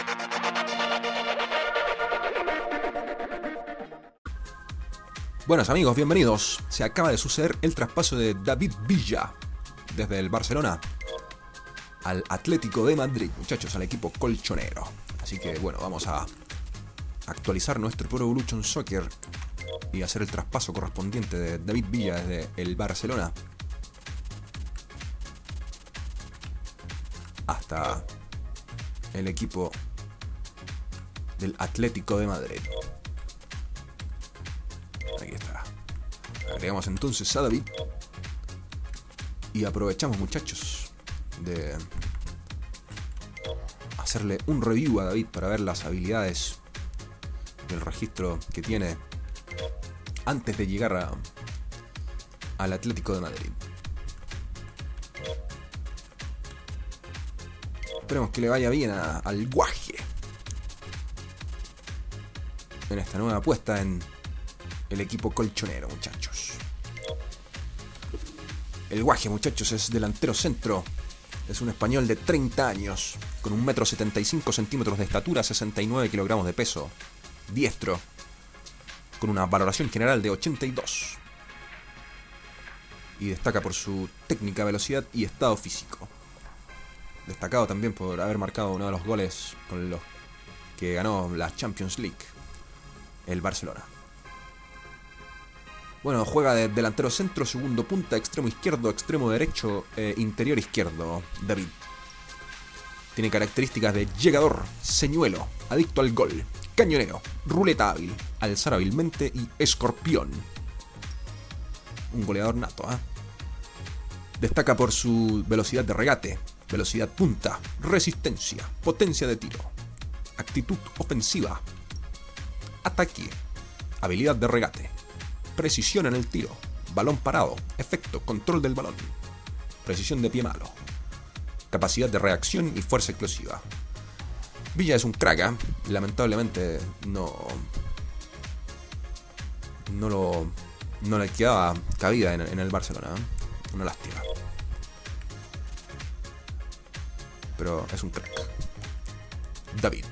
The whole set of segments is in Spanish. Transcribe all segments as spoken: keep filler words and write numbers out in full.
Buenas amigos, bienvenidos. Se acaba de suceder el traspaso de David Villa desde el Barcelona al Atlético de Madrid, muchachos, al equipo colchonero. Así que bueno, vamos a actualizar nuestro Pro Evolution Soccer y hacer el traspaso correspondiente de David Villa desde el Barcelona hasta el equipo del Atlético de Madrid. Aquí está. Agregamos entonces a David y aprovechamos, muchachos, de hacerle un review a David para ver las habilidades del registro que tiene antes de llegar a, al Atlético de Madrid. Esperemos que le vaya bien a, al Guaje en esta nueva apuesta en el equipo colchonero, muchachos. El Guaje, muchachos, es delantero centro. Es un español de treinta años, con un metro setenta y cinco centímetros de estatura, sesenta y nueve kilogramos de peso. Diestro, con una valoración general de ochenta y dos. Y destaca por su técnica, velocidad y estado físico. Destacado también por haber marcado uno de los goles con los que ganó la Champions League el Barcelona. Bueno, juega de delantero centro, segundo punta, extremo izquierdo, extremo derecho, eh, interior izquierdo, David. Tiene características de llegador, señuelo, adicto al gol, cañonero, ruleta hábil, alzar hábilmente y escorpión. Un goleador nato, ¿eh? Destaca por su velocidad de regate, velocidad punta, resistencia, potencia de tiro, actitud ofensiva, ataque, habilidad de regate, precisión en el tiro, balón parado, efecto, control del balón, precisión de pie malo, capacidad de reacción y fuerza explosiva. Villa es un crack, ¿eh? Lamentablemente no, no lo, no le quedaba cabida en, en el Barcelona, ¿eh? Una lástima. Pero es un crack. David.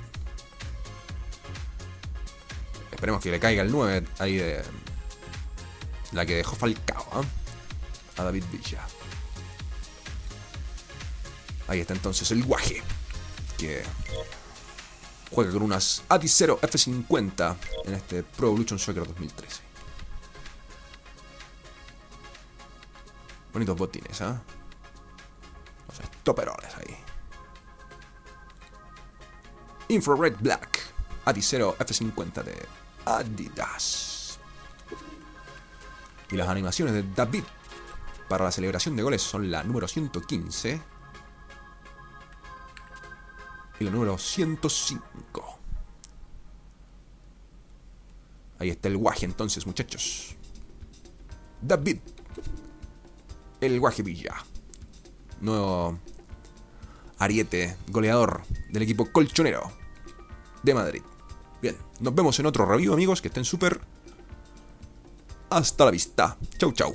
Esperemos que le caiga el nueve ahí de la que dejó Falcao, ¿eh? A David Villa. Ahí está entonces el Guaje, que juega con unas Adicero F cincuenta en este Pro Evolution Soccer dos mil trece. Bonitos botines, ¿eh? Los estoperoles ahí. Infrared Black Adicero F cincuenta de Adidas. Y las animaciones de David para la celebración de goles son la número ciento quince y la número ciento cinco. Ahí está el Guaje entonces, muchachos. David, el Guaje Villa, nuevo ariete goleador del equipo colchonero de Madrid. Bien, nos vemos en otro review, amigos, que estén súper. Hasta la vista. Chau, chau.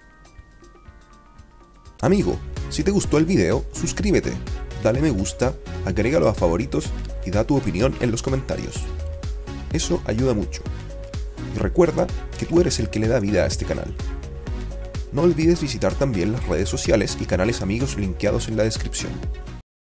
Amigo, si te gustó el video, suscríbete, dale me gusta, agrégalo a favoritos y da tu opinión en los comentarios. Eso ayuda mucho. Y recuerda que tú eres el que le da vida a este canal. No olvides visitar también las redes sociales y canales amigos linkeados en la descripción.